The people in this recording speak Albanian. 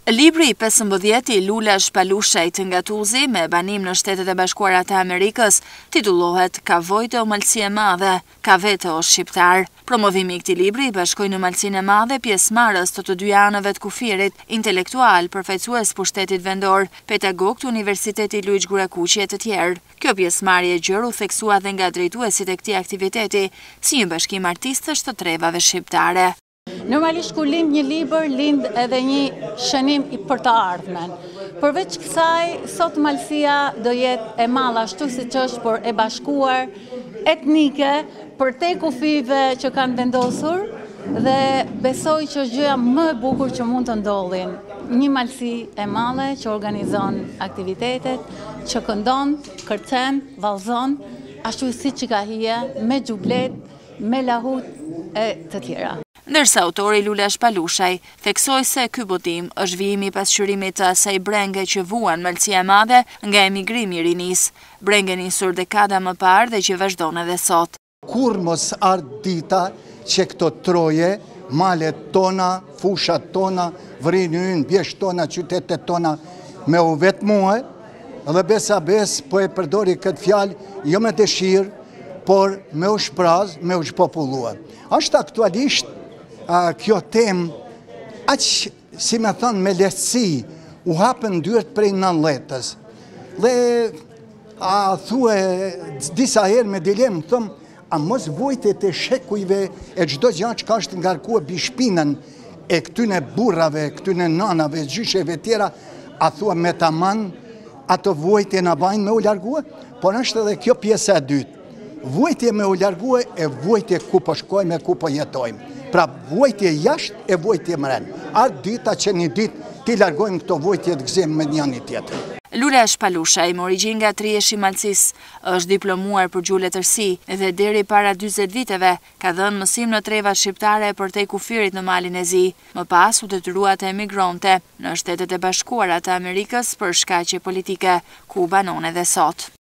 Libri 15 i Lula Shpalushajt nga Tuzi me banim në Shtetet e Bashkuara të Amerikës titullohet Ka Vojte o Malsi e Madhe, ka vete o Shqiptar. Promovimi i këtij libri bashkoi në Malsinë e Madhe pjesëmarrës të dy anëve të kufirit, intelektual, përfaqësues pushtetit vendor, pedagog të Universitetit Luiç Gurakuqi e të tjerë. Kjo pjesëmarrje gjër u theksua dhe nga drejtuesit e këtij aktiviteti si një bashkim artistësh të trevave shqiptare. Normalisht kur lind një libër, lind edhe një shënim për të ardhmen. Përveç kësaj, sot Malësia do jetë e madhe ashtu siç është, por e bashkuar, etnike, për te kufive që kanë vendosur dhe besoj që është gjëja më e bukur që mund të ndodhin. Një Malësi e madhe që organizon aktivitetet, që këndon, kërcen, vallëzon, ashtu siç ka hije, me xhublet, me lahut e të tjera. Ndërsa autori Lula Shpalushaj theksoi se ky botim është vijimi i pasqyrimit të asaj brenge që vuan Malësia e Madhe nga emigrimi i rinis, brenge nisur dekada më parë dhe që vazhdon edhe sot. Kur mos ardh dita që këto troje, malet tona, fushat tona, vrinë ynë, bjesht tona, qytetet tona me u vetmue, dhe besa bes po e përdori këtë fjalë jo me dëshirë, por me u shpraz, me u shpopullua. Ashtë aktualisht kjo temë, aq si me thënë me lehtësi, u hapën dyert prej 19-s. Dhe thue disa herë me dilemë, thëmë, a mos Vojte të shekujve e çdo gjë që ka është ngarkuar mbi shpinën e këtyne burrave, këtyne nanave, gjysheve tjera, a thua me taman, ato Vojte na bajnë me u largue, por është edhe kjo pjesa e dytë. Vojte me u largue e Vojte ku po shkojmë e ku po jetojmë. Pra Vojte jashtë e Vojte mren. Ardë dita që një ditë ti largojmë këto Vojte të gëzim me njëri tjetër. Lula Shpalushaj, origjinë nga Trieshi Malësisë, është diplomuar për gjuhë letërsi dhe deri para 40 viteve ka dhënë mësim në treva shqiptare për te kufirit në Malin e Zi. Më pas u detyrua të emigronte në Shtetet e Bashkuara të Amerikës për shkaqe politike, ku banon edhe sot.